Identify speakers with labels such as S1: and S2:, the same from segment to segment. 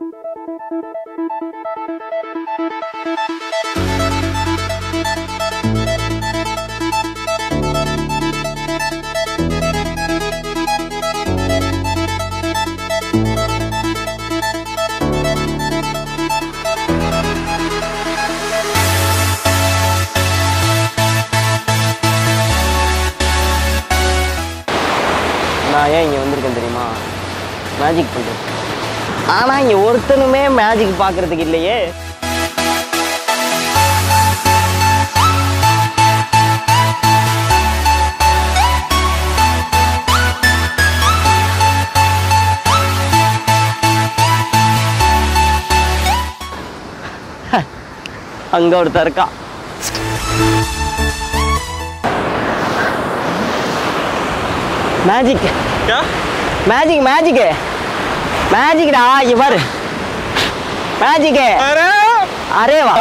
S1: நான் ஏன் இங்கே வந்திருக்கேன் தெரியுமா? மேஜிக் பண்ணுறது. ஆனால் இங்கே ஒருத்தனுமே மேஜிக் பார்க்குறதுக்கு இல்லையே. அங்கே ஒருத்தர் இருக்கா. மேஜிக் மேஜிக் மேஜிக் மேஜிக்டா, இங்க பாரு மேஜிக். அரே வா.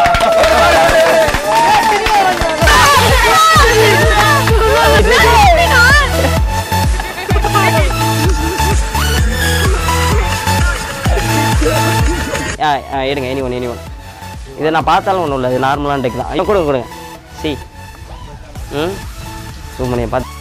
S1: எடுங்க எனி ஒன் இதை நான் பார்த்தாலும் ஒன்றும் இல்லை, இது நார்மலான டெக் தான். கொடுங்க சி சூமனியை பார்த்து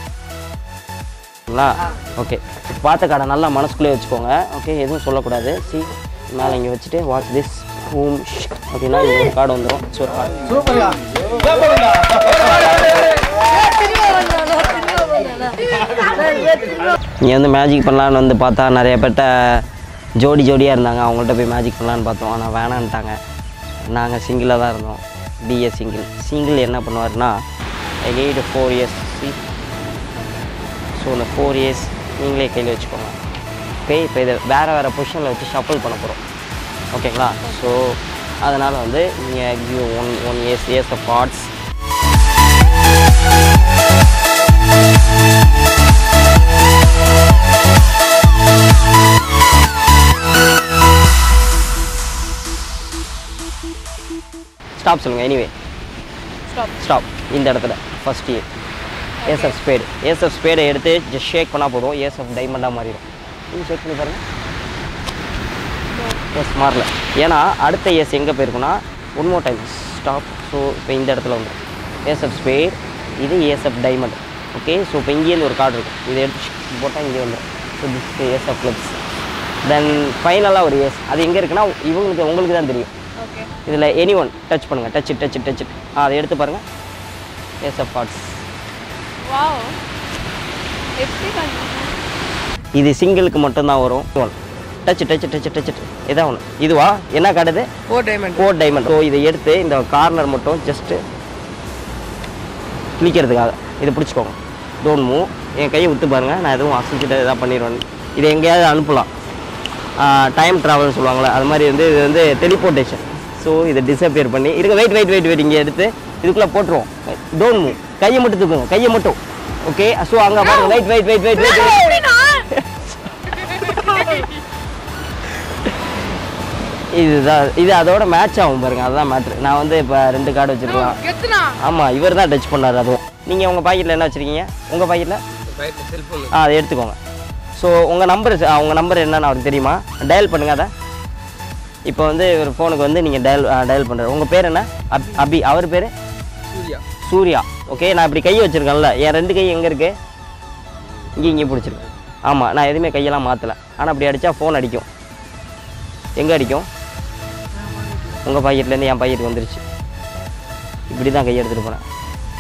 S1: ஓகே. பார்த்த கார்டை நல்லா மனசுக்குள்ளே வச்சுக்கோங்க. ஓகே, எதுவும் சொல்லக்கூடாது. சி மேலே இங்கே வச்சுட்டு வாட்ச் திஸ் ஹூம் அப்படின்னா இங்கே ஒரு கார்டு வந்துடும். ஒரு கார்டு இங்கே வந்து மேஜிக் பண்ணலான்னு வந்து பார்த்தா நிறைய பேர்ட்ட ஜோடியாக இருந்தாங்க. அவங்கள்ட்ட போய் மேஜிக் பண்ணலான்னு பார்த்தோம், ஆனால் வேணான்ட்டாங்க. நாங்கள் சிங்கிளாக தான் இருந்தோம். பிஏ சிங்கிள் என்ன பண்ணுவார்னா ஐ நீட் 4 years. ஸோ இந்த 4 years நீங்களே கையில் வச்சுக்கோங்க. ஓகே, இப்போ இதை வேறு பொசிஷனில் வச்சு ஷஃபிள் பண்ண போகிறோம். ஓகேங்களா? ஸோ அதனால் வந்து நீங்கள் give one years of cards. Stop சொல்லுங்கள். Anyway stop. இந்த இடத்துல ஃபஸ்ட் இயர் ஏஸ் ஆஃப் ஸ்பேடை எடுத்து ஜஸ்ட் ஷேக் பண்ணால் போதும். ஏஸ் ஆஃப் டைமண்டாக மாறிடும். நீங்கள் ஷேக் பண்ணி பாருங்கள். எஸ் மாறல. ஏன்னா அடுத்த ஏஸ் எங்கே போயிருக்குன்னா one more time stop. So இப்போ இந்த இடத்துல வந்துடும் ஏஸ் ஆஃப் ஸ்பேட், இது ace of diamond. Okay, so இப்போ இங்கேருந்து ஒரு கார்டு இருக்கும், இதை எடுத்து போட்டால் இங்கே வந்துடும். So this ace of clubs. Then ஃபைனலாக ஒரு ஏஸ், அது எங்கே இருக்குன்னா உங்களுக்கு தான் தெரியும். இதில் எனி ஒன் டச் பண்ணுங்கள். டச் அதை எடுத்து பாருங்கள். Ace of cards. இது சிங்கிளுக்கு மட்டும்தான் வரும். டச் இதான் ஒன்று. இதுவா என்ன காட்டுது? 4 டைமண்ட். ஸோ இதை எடுத்து இந்த கார்னர் மட்டும் ஜஸ்ட்டு கிளிக்கிறதுக்காக இதை பிடிச்சிக்கோங்க. Don't move. என் கையை விட்டு பாருங்கள், நான் எதுவும் அசைச்சிட்டு இதாக பண்ணிடுவேன். இதை எங்கேயாவது அனுப்பலாம். டைம் ட்ராவல்னு சொல்லுவாங்களே, அது மாதிரி வந்து இது வந்து டெலிபோர்ட்டேஷன். ஸோ இதை டிஸப்பியர் பண்ணி இருக்க. வெயிட் இங்கே எடுத்து இதுக்குள்ளே போட்டுருவோம். Don't move. கையை மட்டும் தூக்குங்க, கையை மட்டும். ஓகே, ஸோ அங்கே பாருங்க. வெயிட். இது அதோட மேட்ச் ஆகும் பாருங்க, அதுதான் மேட்ரு. நான் வந்து இப்போ 2 கார்டு வச்சுருக்கலாம். ஆமாம், இவர் தான் டச் பண்ணார். அதுவும் நீங்கள் உங்கள் பாக்கெட்டில் என்ன வச்சுருக்கீங்க? உங்கள் பாக்கெட்டில் அதை எடுத்துக்கோங்க. ஸோ உங்கள் நம்பர் என்னன்னு அவருக்கு தெரியுமா? டயல் பண்ணுங்கள் அதை. இப்போ வந்து ஒரு ஃபோனுக்கு வந்து நீங்கள் டயல் பண்ணுறாரு. உங்கள் பேர் என்ன? அபி. அவர் பேர் சூர்யா. ஓகே, நான் இப்படி கை வச்சுருக்கேன்ல, என் 2 கை எங்கே இருக்குது? இங்கே பிடிச்சிருக்கேன். ஆமாம், நான் எதுவுமே கையெல்லாம் மாற்றலை. ஆனால் அப்படி அடித்தா ஃபோன் அடிக்கும். எங்கே அடிக்கும்? உங்கள் பாக்கெட்லேருந்து என் பாக்கெட்டுக்கு வந்துருச்சு. இப்படி தான் கையை எடுத்துகிட்டு போனேன்.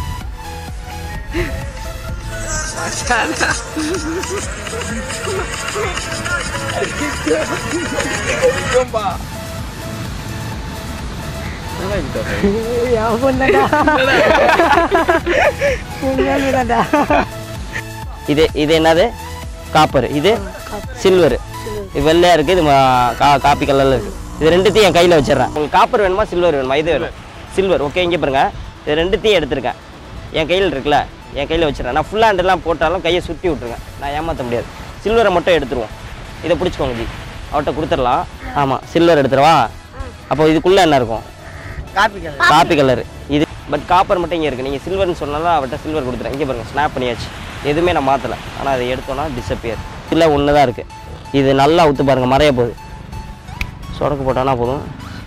S1: இது என்னது? காப்பர். இது சில்வர். இது வெள்ளையா இருக்கு, இது காப்பி கலர்ல இருக்கு. இது ரெண்டுத்தையும் என் கையில வச்சிடறேன். உங்களுக்கு காப்பர் வேணுமா சில்வர் வேணுமா? இது வேணும். சில்வர். ஓகே, இங்கே பாருங்க, இது ரெண்டுத்தையும் எடுத்திருக்கேன். என் கையில் இருக்குல்ல, என் கையில் வச்சிடறேன். நான் ஃபுல் ஹேண்டெல்லாம் போட்டாலும் கையை சுற்றி விட்ருங்க, நான் ஏமாற்ற முடியாது. சில்வரை மட்டும் எடுத்துருவோம். இதை பிடிச்சிக்கோங்க ஜி, அவர்கிட்ட கொடுத்துடலாம். ஆமாம், சில்வர் எடுத்துருவா. அப்போ இதுக்குள்ளே என்ன இருக்கும்? Coffee colour. இது பட் காப்பர் மட்டும் இங்கே இருக்குது. நீங்கள் சில்வர்னு சொன்னாலும் அவர்கிட்ட சில்வர் கொடுத்துறேன். இங்கே பாருங்கள், ஸ்னாப் பண்ணியாச்சு. எதுவுமே நான் மாற்றலை. ஆனால் அதை எடுத்தோன்னா டிஸப்பியர். இல்லை ஒன்று தான் இருக்குது. இது நல்லா ஊற்று பாருங்கள், மறைய போகுது. சொடக்கு போட்டானா போதும்.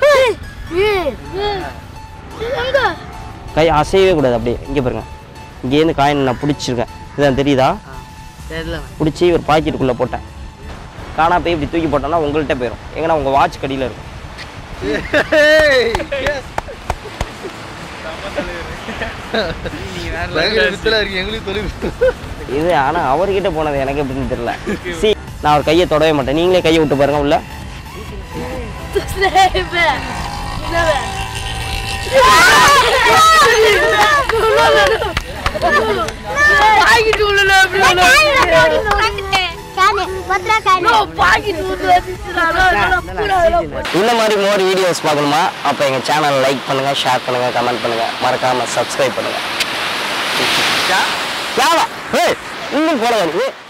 S1: கை அசையவே கூடாது. அப்படியே இங்கே பாருங்க, இங்கேருந்து காயின் நான் பிடிச்சிருக்கேன். இதான் தெரியுதா? பிடிச்சி ஒரு பாக்கெட்டுக்குள்ளே போட்டேன். காணா போய் இப்படி தூக்கி போட்டோன்னா உங்கள்கிட்ட போயிடும். எங்கன்னா உங்கள் வாட்ச் கடியில் இருக்கும். இது ஆனால் அவர்கிட்ட போனது எனக்கு எப்படின்னு தெரியல. நான் அவர் கையை தொடவே மாட்டேன். நீங்களே கையை விட்டு பாருங்க உள்ள. இந்த மாதிரி மோர் வீடியோஸ் பார்க்கணுமா? அப்போ எங்கள் சேனலை லைக் பண்ணுங்கள், ஷேர் பண்ணுங்கள், கமெண்ட் பண்ணுங்கள், மறக்காமல் சப்ஸ்கிரைப் பண்ணுங்கள். இன்னும் போட